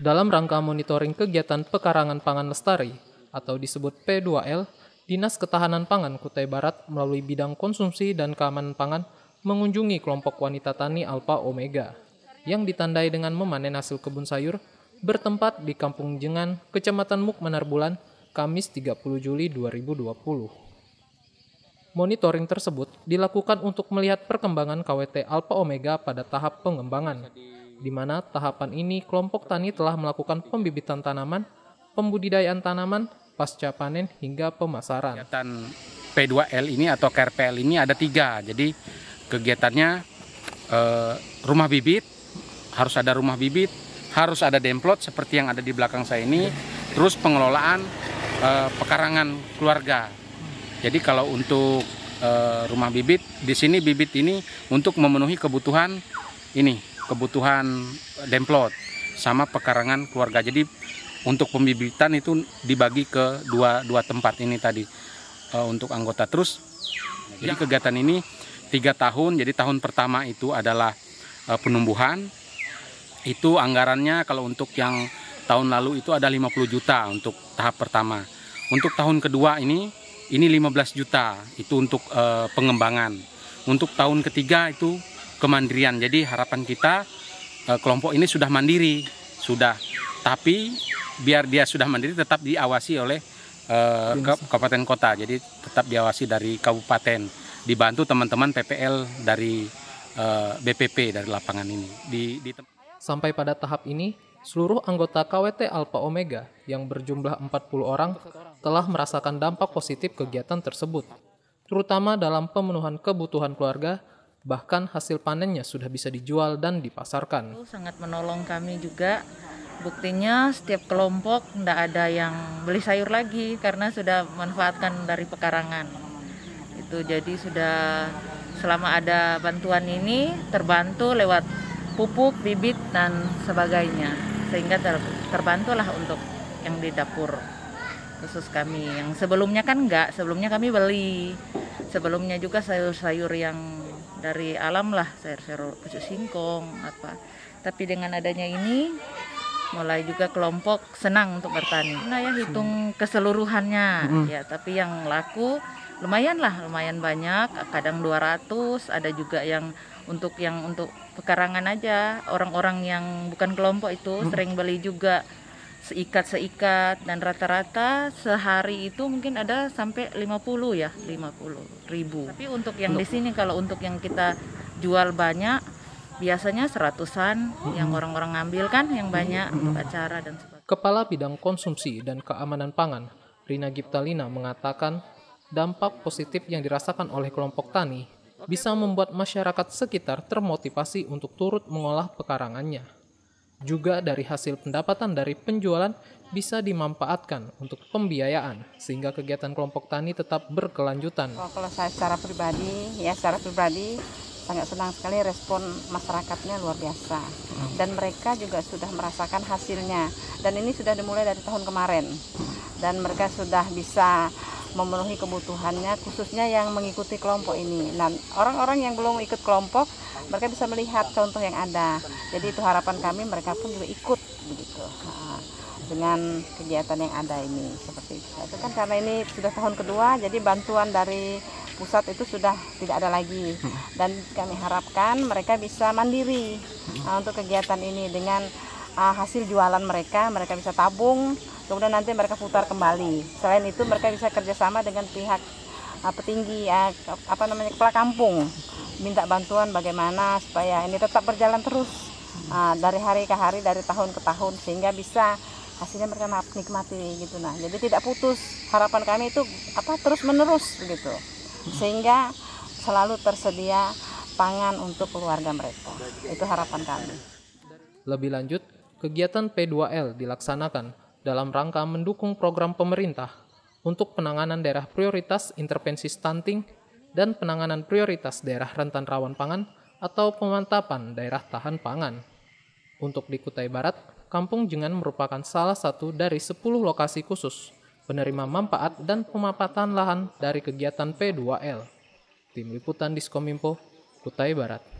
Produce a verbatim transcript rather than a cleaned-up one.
Dalam rangka monitoring kegiatan pekarangan pangan lestari atau disebut P dua L, Dinas Ketahanan Pangan Kutai Barat melalui bidang konsumsi dan keamanan pangan mengunjungi kelompok wanita tani Alpha Omega yang ditandai dengan memanen hasil kebun sayur bertempat di Kampung Jengan, Kecamatan Mukmanar Bulan, Kamis tiga puluh Juli dua ribu dua puluh. Monitoring tersebut dilakukan untuk melihat perkembangan K W T Alpha Omega pada tahap pengembangan, di mana tahapan ini kelompok tani telah melakukan pembibitan tanaman, pembudidayaan tanaman, pasca panen hingga pemasaran. Kegiatan P dua L ini atau K R P L ini ada tiga, jadi kegiatannya eh, rumah bibit, harus ada rumah bibit, harus ada demplot seperti yang ada di belakang saya ini, terus pengelolaan eh, pekarangan keluarga. Jadi kalau untuk eh, rumah bibit, di sini bibit ini untuk memenuhi kebutuhan ini, kebutuhan demplot sama pekarangan keluarga. Jadi untuk pembibitan itu dibagi ke dua, dua tempat ini tadi uh, untuk anggota. Terus jadi kegiatan ini tiga tahun, jadi tahun pertama itu adalah uh, penumbuhan. Itu anggarannya kalau untuk yang tahun lalu itu ada lima puluh juta untuk tahap pertama. Untuk tahun kedua ini, ini lima belas juta, itu untuk uh, pengembangan. Untuk tahun ketiga itu kemandirian, jadi harapan kita uh, kelompok ini sudah mandiri, sudah. Tapi biar dia sudah mandiri tetap diawasi oleh uh, kabupaten kota, jadi tetap diawasi dari kabupaten, dibantu teman-teman P P L dari uh, B P P dari lapangan ini. Di, di Sampai pada tahap ini, seluruh anggota K W T Alpha Omega yang berjumlah empat puluh orang telah merasakan dampak positif kegiatan tersebut, terutama dalam pemenuhan kebutuhan keluarga, bahkan hasil panennya sudah bisa dijual dan dipasarkan. Itu sangat menolong kami juga. Buktinya setiap kelompok tidak ada yang beli sayur lagi karena sudah manfaatkan dari pekarangan. Itu jadi sudah selama ada bantuan ini terbantu lewat pupuk, bibit dan sebagainya. Sehingga ter, terbantulah untuk yang di dapur khusus kami. Yang sebelumnya kan enggak, sebelumnya kami beli. Sebelumnya juga sayur-sayur yang dari alam lah, sayur-sayur pucuk singkong apa. Tapi dengan adanya ini mulai juga kelompok senang untuk bertani. Nah ya hitung keseluruhannya hmm. ya, tapi yang laku lumayan lah, lumayan banyak, kadang dua ratus, ada juga yang untuk yang untuk pekarangan aja. Orang-orang yang bukan kelompok itu hmm. sering beli juga seikat-seikat, dan rata-rata sehari itu mungkin ada sampai lima puluh ya, lima puluh ribu. Tapi untuk yang di sini kalau untuk yang kita jual banyak biasanya seratusan mm-hmm. yang orang-orang ngambil kan, yang banyak mm-hmm. untuk acara dan sebagainya. Kepala Bidang Konsumsi dan Keamanan Pangan, Rina Giptalina, mengatakan dampak positif yang dirasakan oleh kelompok tani bisa membuat masyarakat sekitar termotivasi untuk turut mengolah pekarangannya. Juga dari hasil pendapatan dari penjualan bisa dimanfaatkan untuk pembiayaan sehingga kegiatan kelompok tani tetap berkelanjutan. Kalau saya secara pribadi, ya secara pribadi sangat senang sekali, respon masyarakatnya luar biasa, dan mereka juga sudah merasakan hasilnya, dan ini sudah dimulai dari tahun kemarin, dan mereka sudah bisa memenuhi kebutuhannya, khususnya yang mengikuti kelompok ini. Dan orang-orang yang belum ikut kelompok, mereka bisa melihat contoh yang ada, jadi itu harapan kami mereka pun juga ikut begitu nah, dengan kegiatan yang ada ini seperti itu. Itu kan karena ini sudah tahun kedua, jadi bantuan dari pusat itu sudah tidak ada lagi, dan kami harapkan mereka bisa mandiri uh, untuk kegiatan ini dengan uh, hasil jualan mereka, mereka bisa tabung, kemudian nanti mereka putar kembali. Selain itu mereka bisa kerjasama dengan pihak uh, petinggi, uh, apa namanya kepala kampung, minta bantuan bagaimana supaya ini tetap berjalan terus uh, dari hari ke hari, dari tahun ke tahun, sehingga bisa hasilnya mereka nikmati gitu. Nah, jadi tidak putus. Harapan kami itu apa terus menerus begitu, sehingga selalu tersedia pangan untuk keluarga mereka. Itu harapan kami. Lebih lanjut, kegiatan P dua L dilaksanakan dalam rangka mendukung program pemerintah untuk penanganan daerah prioritas intervensi stunting dan penanganan prioritas daerah rentan rawan pangan atau pemantapan daerah tahan pangan. Untuk di Kutai Barat, Kampung Jengan merupakan salah satu dari sepuluh lokasi khusus penerima manfaat dan pemampatan lahan dari kegiatan P dua L. Tim Liputan Diskominfo, Kutai Barat.